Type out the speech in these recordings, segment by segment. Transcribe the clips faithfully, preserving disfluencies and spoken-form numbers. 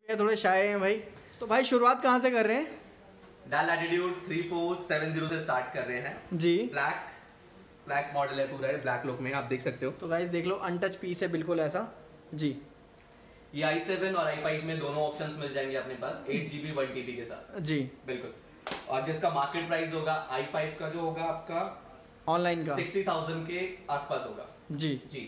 थोड़े शाय हैं भाई। तो भाई शुरुआत कहाँ से कर रहे हैं? Dell latitude three four seven zero से स्टार्ट कर रहे हैं जी। ब्लैक ब्लैक मॉडल है, पूरा है ब्लैक लुक में, आप देख सकते हो। तो गाइस देख लो, अनटच पीस है बिल्कुल ऐसा जी। ये आई सेवन और आई फाइव में दोनों ऑप्शंस मिल जाएंगे अपने पास, eight G B one T B के साथ जी बिल्कुल। और जिसका मार्केट प्राइस होगा आई फाइव का जो होगा आपका ऑनलाइन का सिक्सटी थाउजेंड के आसपास होगा जी जी।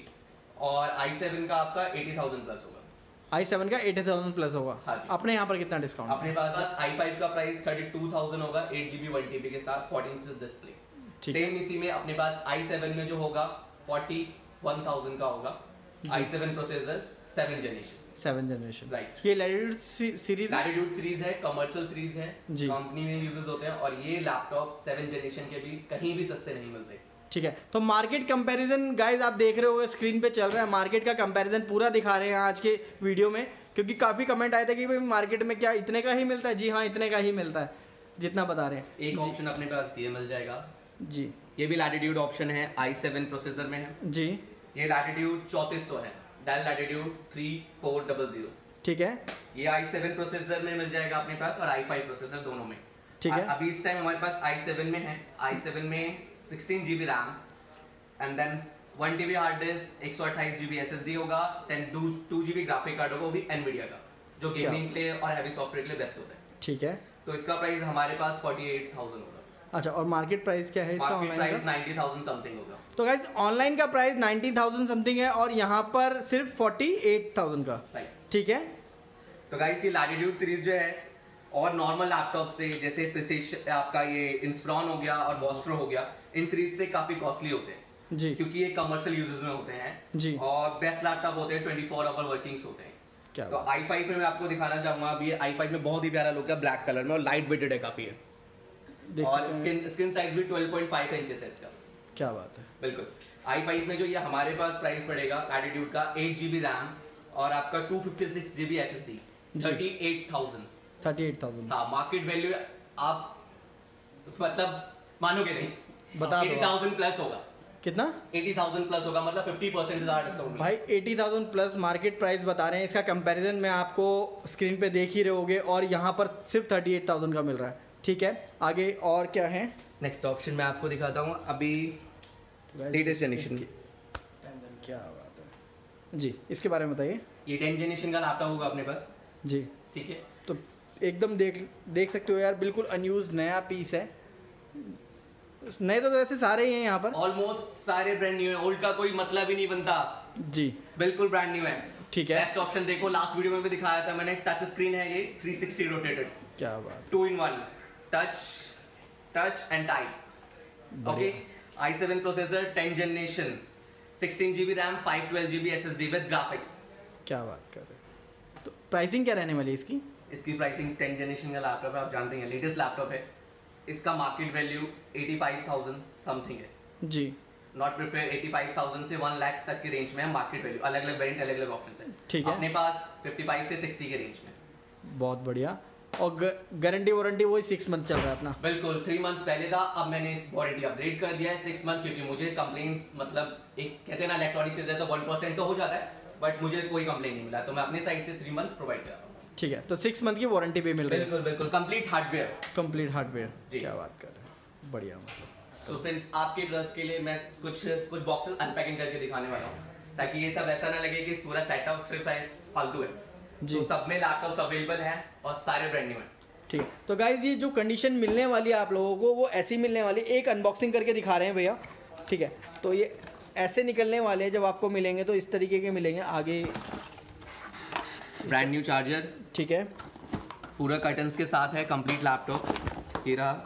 और आई सेवन का आपका एटी थाउजेंड प्लस होगा। आई सेवन का एटी थाउजेंड प्लस होगा। हाँ जी। अपने यहाँ पर कितना डिस्काउंट? अपने पास आई फाइव का प्राइस थर्टी टू थाउजेंड होगा, eight G B one T B के साथ, फोर्टीन इंच डिस्प्ले। सेम इसी में अपने पास आई सेवन में जो होगा फोर्टी वन थाउजेंड का होगा। I seven processor seven generation seven generation right. ये लैटिट्यूड सीरीज लैटिट्यूड सीरीज है, कमर्शियल सीरीज है जी, कंपनी में यूजेस होते हैं। और ये लैपटॉप सेवन जनरेशन के भी कहीं भी सस्ते नहीं मिलते। ठीक है। तो मार्केट कंपैरिजन गाइस आप देख रहे हो स्क्रीन पे चल रहा है, मार्केट का कंपैरिजन पूरा दिखा रहे हैं आज के वीडियो में, क्योंकि काफ़ी कमेंट आए थे कि भाई मार्केट में क्या इतने का ही मिलता है? जी हाँ, इतने का ही मिलता है जितना बता रहे हैं। एक ऑप्शन अपने पास ये मिल जाएगा जी, ये भी लैटिट्यूड ऑप्शन है, आई सेवन प्रोसेसर में है जी। ये लैटिट्यूड चौंतीस सौ है, Dell latitude three four double zero. ठीक है। ये आई सेवन प्रोसेसर में मिल जाएगा अपने पास और आई फाइव प्रोसेसर दोनों में। ठीक है। अभी इस टाइम हमारे पास आई सेवन में है, आई सेवन में sixteen G B RAM and then one T B hard disk, एक सौ अट्ठाईस G B S S D होगा, ten two G B graphic card होगा, वो भी एनवीडिया का, जो गेमिंग के लिए और हैवी सॉफ्टवेयर के लिए बेस्ट होता है। ठीक है। तो इसका प्राइस हमारे पास फोर्टी एट थाउजेंड होगा। अच्छा, और मार्केट प्राइस क्या है इसका? Market online price ninety thousand something होगा। तो गाइस ऑनलाइन का प्राइस नाइंटी थाउजेंड समथिंग है और यहाँ पर सिर्फ फोर्टी एट थाउजेंड का। राइट। ठीक है। तो गाइस ये लैटिट्यूड सीरीज जो है और नॉर्मल लैपटॉप से, जैसे प्रिसिशन आपका ये इंस्प्रॉन हो गया और वॉस्ट्रो हो गया, इन सीरीज से काफ़ी कॉस्टली होते हैं जी, क्योंकि ये कमर्शियल यूजेस में होते हैं जी, और बेस्ट लैपटॉप होते हैं, ट्वेंटी फोर आवर वर्किंग्स होते हैं। क्या तो आई फाइव में मैं आपको दिखाना चाहूँगा, अभी ये आई फाइव में बहुत ही प्यारा लुक है, ब्लैक कलर में और लाइट वेटेड है काफ़ी है। देख और सकते हैं। स्क्रीन स्क्रीन साइज भी ट्वेल्व पॉइंट फाइव इंचेस है इसका। क्या बात है। बिल्कुल। आई फाइव में जो ये हमारे पास प्राइस पड़ेगा लैटिट्यूड का एट जी बी रैम और आपका two fifty six G B S S D, thirty eight thousand. Thirty eight thousand हाँ, मार्केट वैल्यू आप मतलब मानोगे नहीं, बता दो। एटी थाउजेंड प्लस होगा। कितना? एटी थाउजेंड प्लस होगा, मतलब फिफ्टी परसेंट से ज़्यादा डिस्काउंट भाई eighty thousand plus market price बता रहे हैं, इसका कंपैरिजन में आपको स्क्रीन पे देख ही रहे होगे और यहाँ पर सिर्फ थर्टी एट थाउजेंड का मिल रहा है। ठीक है, आगे और क्या है? नेक्स्ट ऑप्शन मैं आपको दिखाता हूँ अभी लेटेस्ट जनरेशन की। क्या बात है जी, इसके बारे में बताइए। ये टेन जनरेशन का लैपटॉप होगा अपने पास जी। ठीक है। तो एकदम देख देख सकते हो यार, बिल्कुल अनयूज नया पीस है। नए तो वैसे सारे ही हैं यहाँ पर, ऑलमोस्ट सारे ब्रांड न्यू है, ओल्ड का कोई मतलब ही नहीं बनता जी, बिल्कुल ब्रांड न्यू है। ठीक है। बेस्ट ऑप्शन देखो, लास्ट वीडियो में भी दिखाया था मैंने, टच स्क्रीन है ये, थ्री सिक्सटी रोटेटेड, क्या बात, two in one, touch touch and type. Okay. I seven processor, ten generation, sixteen G B RAM, five twelve G B S S D with graphics. क्या बात कर रहे हैं। तो प्राइसिंग क्या रहने वाली है इसकी? इसकी प्राइसिंग टेन जनरेशन का लैपटॉप है, आप जानते हैं लेटेस्ट लैपटॉप है, इसका market value eighty five thousand something है जी। Not prefer eighty five thousand से वन लाख तक के रेंज में है मार्केट वैल्यू, अलग अलग वेरिएंट, अलग अलग ऑप्शंस हैं। ठीक है। अपने पास फिफ्टी फाइव से सिक्सटी के रेंज में। बहुत बढ़िया। और गारंटी वारंटी वही सिक्स मंथ चल रहा है अपना? बिल्कुल, थ्री मंथ्स पहले था, अब मैंने वारंटी अपग्रेड कर दिया है सिक्स मंथ, क्योंकि मुझे कंप्लेंट्स, मतलब एक कहते हैं ना इलेक्ट्रॉनिक चीज़ है तो वन परसेंट तो हो जाता है, बट मुझे कोई कंप्लेंट नहीं मिला, तो मैं अपने साइड से थ्री मंथ्स प्रोवाइड कर रहा हूँ। ठीक है, तो सिक्स मंथ की वारंटी भी मिल रही है? बिल्कुल बिल्कुल, कंप्लीट हार्डवेयर। Complete hardware. जी। क्या बात कर रहे हैं, बढ़िया। मतलब सो फ्रेंड्स, आपके ट्रस्ट के लिए मैं कुछ कुछ बॉक्सेस अनपैकिंग करके दिखाने वाला हूँ, ताकि ये सब ऐसा ना लगे कि पूरा सेटअप सिर्फ है फालतू है जी। तो सब में लैपटॉप्स अवेलेबल हैं और सारे ब्रांड न्यू हैं। ठीक है। तो गाइज ये जो कंडीशन मिलने वाली है आप लोगों को वो ऐसी मिलने वाली, एक अनबॉक्सिंग करके दिखा रहे हैं भैया। ठीक है, तो ये ऐसे निकलने वाले हैं, जब आपको मिलेंगे तो इस तरीके के मिलेंगे। आगे ब्रांड न्यू चार्जर, ठीक है, पूरा कर्टन्स के साथ है, कंप्लीट लैपटॉप ये रहा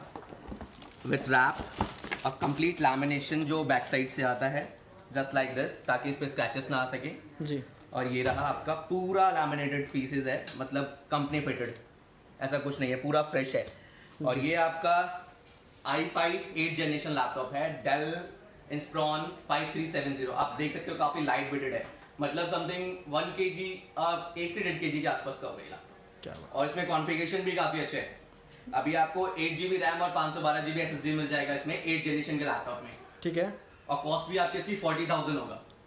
विथ रैप और कंप्लीट लैमिनेशन जो बैक साइड से आता है, जस्ट लाइक दिस, ताकि इस पर स्क्रैचेस ना आ सके जी। और ये रहा आपका पूरा लैमिनेटेड पीसेज है, मतलब कंपनी फिटेड, ऐसा कुछ नहीं है, पूरा फ्रेश है। और ये आपका I five eight generation laptop है, Dell Inspiron five three seven zero. आप देख सकते हो काफ़ी लाइट वेटेड है, मतलब समथिंग वन के जी एक से डेढ़ के जी के आसपास का हो गया। क्या बात। और इसमें कॉन्फ़िगरेशन भी काफ़ी अच्छे है। अभी आपको एट जी बी रैम और पाँच सौ बारह G B S S D मिल जाएगा इसमें एट जनरेशन के लैपटॉप में। ठीक है। और कॉस्ट भी आपकी इसकी फोर्टी थाउजेंड होगा।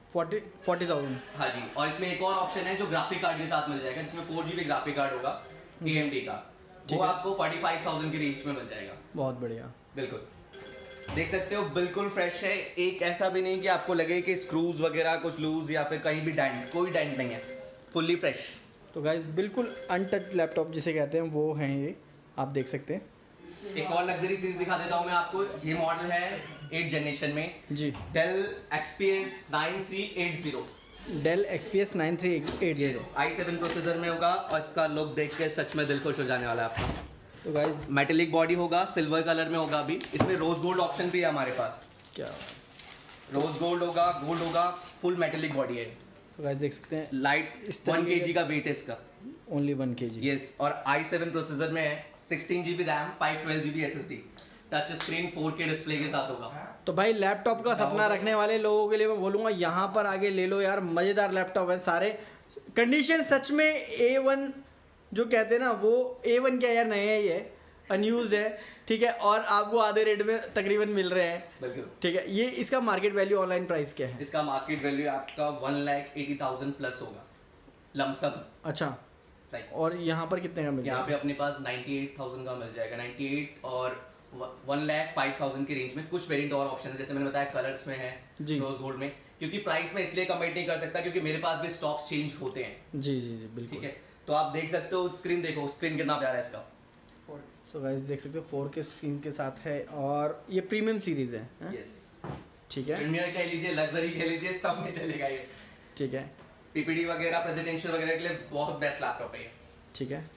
फोर्टी फोर्टी थाउजेंड हाँ जी, और इसमें एक और ऑप्शन है जो ग्राफिक कार्ड के साथ मिल जाएगा, जिसमें फोर जीबी ग्राफिक कार्ड होगा ए एम डी का, वो आपको फोर्टी फाइव थाउजेंड के रेंज में मिल जाएगा। बहुत बढ़िया, बिल्कुल देख सकते हो, बिल्कुल फ्रेश है। एक ऐसा भी नहीं कि आपको लगे कि स्क्रूज वगैरह कुछ लूज या फिर कहीं भी डेंट, कोई डेंट नहीं है, फुल्ली फ्रेश। तो गाइस बिल्कुल अनटच लैपटॉप जिसे कहते हैं वो हैं ये, आप देख सकते हैं। एक और लग्जरी सीरीज दिखा देता हूँ मैं आपको। ये मॉडल है एट जनरेशन में जी, Dell X P S nine three eight zero. Dell X P S nine three eight zero I seven processor में होगा, और इसका लुक देख के सच में दिल खुश हो जाने वाला है आपका। तो गाइस मेटेलिक बॉडी होगा, सिल्वर कलर में होगा। अभी इसमें रोज गोल्ड ऑप्शन भी है हमारे पास, क्या रोज गोल्ड होगा, गोल्ड होगा, फुल मेटेलिक बॉडी है। तो गाइस देख सकते हैं लाइट इस वन तरीके के जी का वेट है इसका, ओनली वन के जी। यस। और आई सेवन प्रोसेसर में है, sixteen G B RAM, five twelve G B S S D, touch screen four K display के साथ होगा। तो भाई लैपटॉप का सपना रखने वाले लोगों के लिए मैं बोलूँगा यहाँ पर आगे ले लो यार, मज़ेदार लैपटॉप है सारे। कंडीशन सच में ए वन जो कहते हैं ना, वो ए वन क्या यार, नए ही है, अनयूज्ड है, ठीक है, और आपको आधे रेट में तकरीबन मिल रहे हैं। बिल्कुल ठीक है, ये इसका मार्केट वैल्यू ऑनलाइन प्राइस क्या है? इसका मार्केट वैल्यू आपका one lakh eighty thousand plus होगा लमसम। अच्छा, राइट। और यहाँ पर कितने का मिल यहाँ रहा पे अपने पास नाइन्टी एट थाउजेंड का मिल जाएगा, नाइन्टी एट और वन लाख फाइव थाउजेंड की रेंज में। कुछ वेरिएंट और ऑप्शन जैसे मैंने बताया कलर्स में है, जी। रोज गोल्ड में, क्योंकि प्राइस में इसलिए कमेंट नहीं कर सकता क्योंकि मेरे पास भी स्टॉक्स चेंज होते हैं। जी जी जी बिल्कुल। ठीक है, तो आप देख सकते हो, स्क्रीन देखो, स्क्रीन कितना प्यारा है इसका। सो गाइस देख सकते हो फोर के स्क्रीन के साथ है, और ये प्रीमियम सीरीज है, है? यस, ठीक है, प्रीमियर कह लीजिए, लग्जरी कह लीजिए, सब में चलेगा ये। ठीक है, पीपीटी वगैरह, प्रेजेंटेशन वगैरह के लिए बहुत बेस्ट लैपटॉप है ये। ठीक है।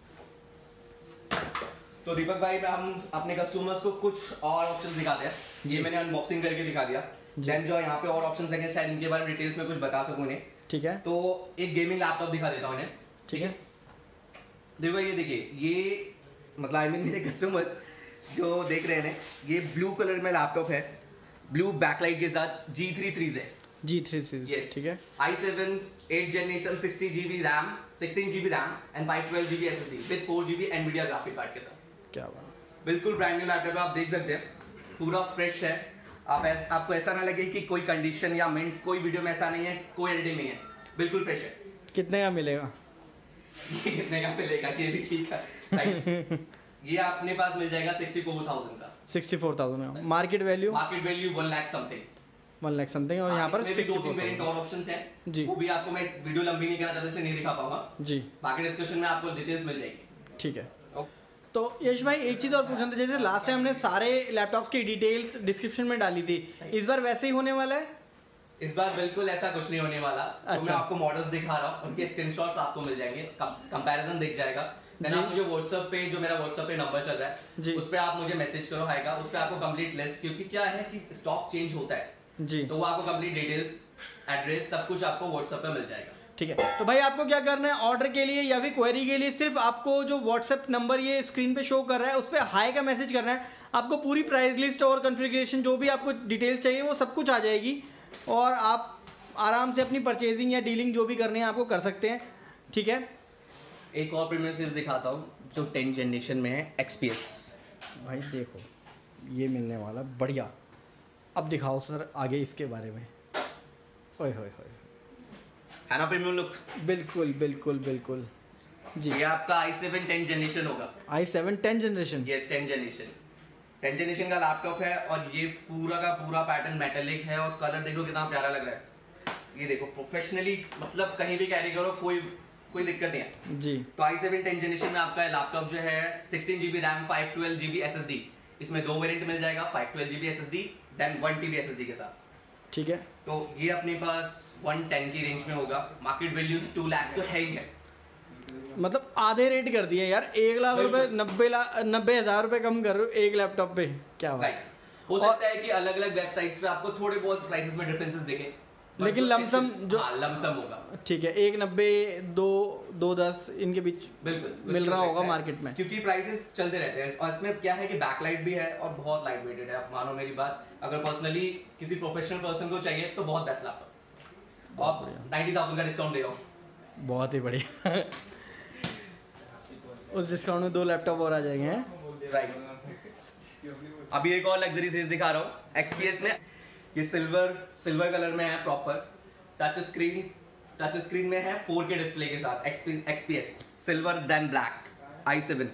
तो दीपक भाई, हम अपने कस्टमर्स को कुछ और ऑप्शन दिखाते हैं। ये मैंने अनबॉक्सिंग करके दिखा दिया, देन जो यहाँ पे और ऑप्शंस हैं शायद इनके बारे में डिटेल्स में कुछ बता सकूं इन्हें। ठीक है, तो एक गेमिंग लैपटॉप दिखा देता हूँ इन्हें। ठीक है। देखो ये देखिए, ये मतलब आई मीन मेरे कस्टमर्स जो देख रहे हैं, ये ब्लू कलर में लैपटॉप है, ब्लू बैकलाइट के साथ, जी थ्री सीरीज है, जी थ्री सीरीज, Yes. ठीक है। I seven eight generation, sixty G B RAM, sixteen G B RAM and five twelve G B S S D with four G B Nvidia graphic card के साथ। क्या बात, बिल्कुल brand new laptop है, आप देख सकते हैं, पूरा फ्रेश है। आप ऐस, आपको ऐसा ना लगे कि कोई कंडीशन या मिंट, कोई वीडियो में ऐसा नहीं है, कोई एडिटिंग नहीं है, बिल्कुल फ्रेश है। कितने का मिलेगा? ये कितने का मिलेगा, ये भी ठीक है right? ये अपने पास मिल जाएगा सिक्सटी फोर थाउजेंड का, sixty four thousand market value, market value one lakh something, one lakh something, और यहाँ पर इसमें भी सिक्सटी दो तीन फोर वेरिएंट और ऑप्शंस हैं, जी। वो भी आपको मैं वीडियो लंबी नहीं करना चाहता इसलिए नहीं दिखा पाऊंगा, जी, बाकी डिस्कशन में आपको डिटेल्स मिल जाएगी। ठीक है। तो यश भाई एक चीज़ और पूछना था, जैसे लास्ट टाइम हमने सारे लैपटॉप की डिटेल्स डिस्क्रिप्शन में डाली थी, इस बार वैसे ही होने वाला है? इस बार बिल्कुल ऐसा कुछ नहीं होने वाला। अच्छा। तो मैं आपको मॉडल्स दिखा रहा हूँ, उनके स्क्रीनशॉट्स आपको मिल जाएंगे, कंपैरिजन दिख जाएगा। देन आप मुझे व्हाट्सएप पे, जो मेरा व्हाट्सएप पे नंबर चल रहा है, उस पे आप मुझे मैसेज करो, आएगा उस पे आपको कंप्लीट लिस्ट, क्योंकि क्या है कि स्टॉक चेंज होता है जी, तो वो आपको कंप्लीट डिटेल्स, एड्रेस, सब कुछ आपको व्हाट्सएप पे मिल जाएगा। ठीक है। तो भाई आपको क्या करना है, ऑर्डर के लिए या भी क्वेरी के लिए, सिर्फ आपको जो व्हाट्सएप नंबर ये स्क्रीन पे शो कर रहा है उस पर हाई का मैसेज करना है। आपको पूरी प्राइस लिस्ट और कॉन्फ़िगरेशन जो भी आपको डिटेल्स चाहिए वो सब कुछ आ जाएगी, और आप आराम से अपनी परचेजिंग या डीलिंग जो भी करनी है आपको कर सकते हैं। ठीक है, एक और प्रीमियर सीरीज दिखाता हूँ जो टेंथ जनरेशन में है, एक्सपीएस। भाई देखो ये मिलने वाला बढ़िया। अब दिखाओ सर आगे इसके बारे में। ओए होए होए, है ना प्रीमियम लुक? बिल्कुल बिल्कुल बिल्कुल जी। ये आपका आई सेवन टेंथ जनरेशन होगा। I seven ten generation, yes, tenth generation, tenth generation का लैपटॉप है, और ये पूरा का पूरा पैटर्न मेटेलिक है, और कलर देखो कितना प्यारा लग रहा है। ये देखो प्रोफेशनली, मतलब कहीं भी कैरी करो, कोई कोई दिक्कत नहीं है जी। तो आई सेवन टेंथ जनरेशन में आपका लैपटॉप जो है sixteen G B RAM, five twelve G B S S D, इसमें दो वेरिएंट मिल जाएगा, five twelve G B S S D, then one T B S S D के साथ। ठीक है, तो ये अपने पास वन टेन की रेंज में होगा, मार्केट वैल्यू टू लाख तो है ही है। मतलब आधे रेट कर दिए यार, एक लाख रुपए, नब्बे लाख नब्बे हज़ार रुपए कम कर रहे हो एक लैपटॉप पे, क्या बात है। हो सकता है कि अलग अलग वेबसाइट्स पे आपको थोड़े बहुत प्राइसेस में डिफरेंसेस दिखे, लेकिन लमसम जो, हाँ, लमसम होगा। ठीक है, एक नब्बे, दो दो दस इनके बीच बिल्कुल मिल रहा होगा मार्केट में, क्योंकि प्राइसेस चलते रहते हैं। और इसमें क्या है कि बैकलाइट भी है और बहुत लाइट वेटेड है। आप मानो मेरी बात, अगर पर्सनली किसी प्रोफेशनल पर्सन को चाहिए तो बहुत बेस्ट लैपटॉप, और नाइन्टी थाउजेंड का डिस्काउंट दे रहा हूँ। बहुत ही बढ़िया। उस डिस्काउंट में दो लैपटॉप और आ जाएंगे, हैं? राइट। अभी एक और लग्जरी सीरीज दिखा रहा हूँ एक्सपीएस में। ये सिल्वर सिल्वर कलर में है proper, touch screen, touch screen में है फोर के डिस्प्ले के साथ, XPS silver then black, I seven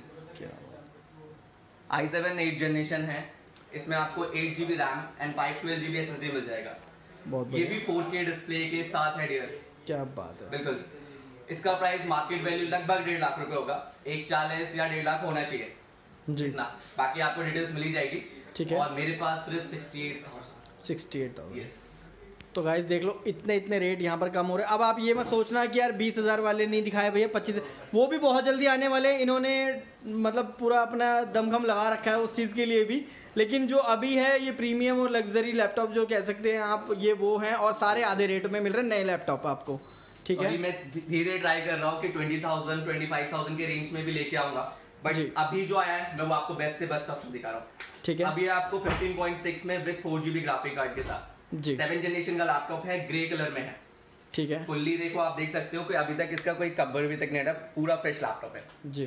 I seven eight generation है। इसमें आपको eight G B RAM and five twelve G B S S D मिल जाएगा। बहुत ये भी फोर के डिस्प्ले के साथ है डियर। क्या बात है। बिल्कुल। इसका प्राइस मार्केट वैल्यू लगभग डेढ़ लाख रुपए होगा, एक चालीस या डेढ़ लाख होना चाहिए जी। इतना, बाकी आपको डिटेल्स मिली जाएगी। ठीक है। और मेरे पास सिर्फ sixty eight thousand sixty eight thousand yes. तो गाइस देख लो, इतने इतने रेट यहाँ पर कम हो रहे हैं। अब आप ये मत सोचना कि यार बीस हज़ार वाले नहीं दिखाए भैया, पच्चीस, वो भी बहुत जल्दी आने वाले हैं। इन्होंने मतलब पूरा अपना दमखम लगा रखा है उस चीज़ के लिए भी। लेकिन जो अभी है ये प्रीमियम और लग्जरी लैपटॉप जो कह सकते हैं आप, ये वो हैं, और सारे आधे रेट में मिल रहे हैं नए लैपटॉप आपको। ठीक है। मैं धीरे ट्राई कर रहा हूँ कि twenty thousand twenty five thousand के रेंज में भी लेके आऊंगा, बट अभी जो आया है मैं वो आपको बेस्ट से बेस्ट ऑप्शन दिखा रहा हूँ। ठीक है। अभी आपको फिफ्टीन पॉइंट सिक्स में with four GB graphic card के साथ जी, सेवन जनरेशन का लैपटॉप है, ग्रे कलर में है। ठीक है। फुल्ली देखो, आप देख सकते हो कि अभी तक इसका कोई कवर भी तक नहीं है, पूरा फ्रेश लैपटॉप है जी।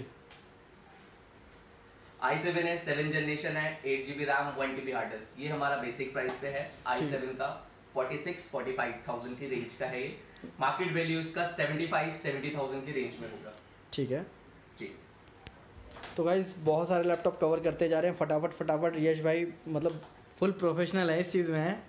आई सेवन है, सेवन जनरेशन है, eight GB RAM, one TB hard disk. ये हमारा बेसिक प्राइस पे है आई सेवन का, forty six forty five thousand की रेंज का है ये। मार्केट वैल्यू इसका सेवेंटी फाइव सेवेंटी थाउजेंड की रेंज में होगा। ठीक है जी। तो गाइस बहुत सारे लैपटॉप कवर करते जा रहे हैं फटाफट फटाफट। यश भाई मतलब फुल प्रोफेशनल है इस चीज़ में है।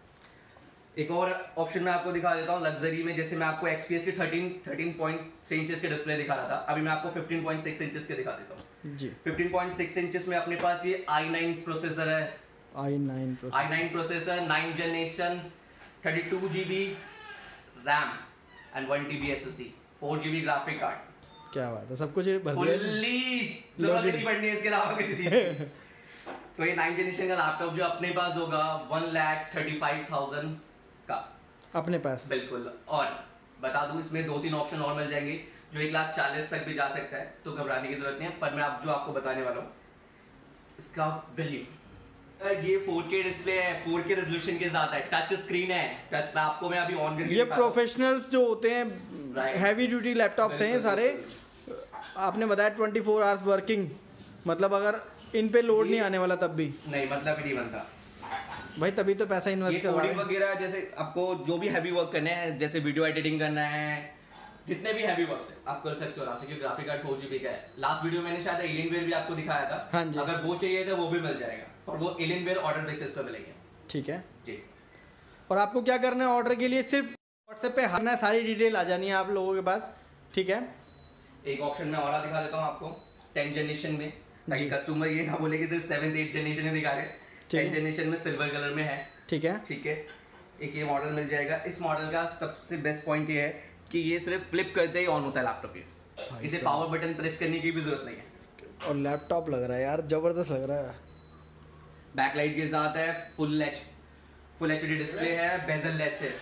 एक और ऑप्शन मैं आपको दिखा देता हूँ लग्जरी में। जैसे मैं आपको एक्सपीएस के thirteen thirteen point six inches के डिस्प्ले दिखा रहा था, अभी मैं आपको फिफ्टीन पॉइंट सिक्स इंचेस के दिखा देता हूँ जी। फिफ्टीन पॉइंट सिक्स इंचेस में अपने पास ये आई नाइन प्रोसेसर है, I nine processor I nine processor, nine generation, thirty two GB RAM and one TB SSD, four GB graphic card. क्या बात है, सब कुछ भर दिया। फुल्ली जरूरत नहीं पड़नी है इसके अलावा किसी चीज की। तो ये नाइन जनरेशन का लैपटॉप जो अपने पास होगा one lakh thirty five thousand का अपने पास। बिल्कुल। और बता दूं इसमें दो तीन ऑप्शन और मिल जाएंगे जो एक लाख चालीस तक भी जा सकता है, तो घबराने की जरूरत नहीं है। पर मैं आप जो आपको बताने वाला हूँ इसका वैल्यू, ये फोर के डिस्प्ले है, फोर के रेजोल्यूशन के साथ है, टच स्क्रीन है। टच मैं आपको मैं अभी ऑन करके ये प्रोफेशनल्स जो होते हैं, हैवी ड्यूटी लैपटॉप्स हैं ये सारे। आपने बताया ट्वेंटी फोर आवर्स वर्किंग, मतलब अगर इन पे लोड नहीं आने वाला तब भी नहीं, मतलब ही नहीं बनता भाई, तभी तो पैसा इन्वेस्ट कर रहा है। वगैरह जैसे आपको जो भी हैवी वर्क करने हैं, जैसे वीडियो एडिटिंग करना है, जितने भी हैवी वर्क्स है आप कर सकते हो आराम से, क्योंकि ग्राफिक कार्ड फोर जीबी का है। लास्ट वीडियो मैंने शायद एलियनवेयर भी आपको दिखाया था। हाँ जी। अगर वो चाहिए तो वो भी मिल जाएगा, और वो एलियनवेयर ऑर्डर बेसिस पे मिलेंगे। ठीक है जी। और आपको क्या करना है ऑर्डर के लिए, सिर्फ व्हाट्सएप पे हरना, सारी डिटेल आ जानी है आप लोगों के पास। ठीक है। एक ऑप्शन में और दिखा देता हूँ आपको, टेन जनरेशन में, ताकि कस्टमर ये ना बोले कि सिर्फ सेवेंथ एट जनरेशन ही दिखा रहे। टेन जनरेशन में सिल्वर कलर में है। ठीक है। ठीक है। एक ये मॉडल मिल जाएगा। इस मॉडल का सबसे बेस्ट पॉइंट ये है कि ये सिर्फ फ्लिप करते ही ऑन होता है लैपटॉप। ये इसे पावर बटन प्रेस करने की भी जरूरत नहीं है। और लैपटॉप लग रहा है यार, जबरदस्त लग रहा है। बैकलाइट के साथ है, full H full H D display है, बेजल लेस है।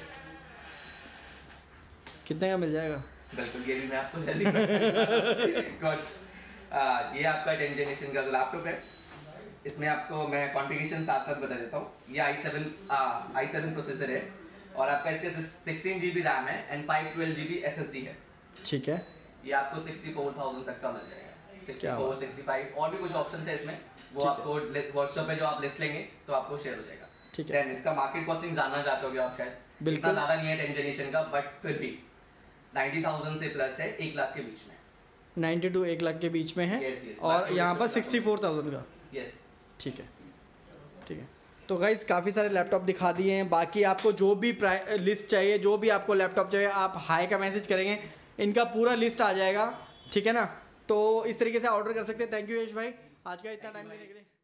कितने का मिल जाएगा? बिल्कुल, ये भी मैं आपको जल्दी Gods. आ, ये आपका टेन जनरेशन का जो लैपटॉप है, इसमें आपको मैं कॉन्फ़िगरेशन साथ साथ बता देता हूँ। ये I seven I seven processor है, और आपका इसके सिक्सटीन जी बी रैम है and five twelve G B S S D है। ठीक है। ये आपको सिक्सटी फोर थाउजेंड तक का मिल जाएगा। सिक्सटी फोर, सिक्सटी फाइव, और भी कुछ ऑप्शन है इसमें, वो आपको व्हाट्सएप पे जो आप लिस्ट लेंगे तो आपको शेयर हो जाएगा। ठीक है। देन इसका मार्केट कॉस्टिंग जानना चाहते होगे आप शायद, बिल्कुल। इतना ज़्यादा नहीं है टेन जनरेशन का, बट फिर भी नाइन्टी थाउजेंड से प्लस है, एक लाख के बीच में। नाइन्टी टू एक लाख के बीच में है। yes, yes, और यहाँ पर सिक्सटी फोर थाउजेंड का। यस। ठीक है। ठीक है। तो गाइस काफ़ी सारे लैपटॉप दिखा दिए हैं। बाकी आपको जो भी लिस्ट चाहिए, जो भी आपको लैपटॉप चाहिए, आप हाई का मैसेज करेंगे, इनका पूरा लिस्ट आ जाएगा। ठीक है ना? तो इस तरीके से ऑर्डर कर सकते हैं। थैंक यू यश भाई आज का इतना टाइम देने के लिए।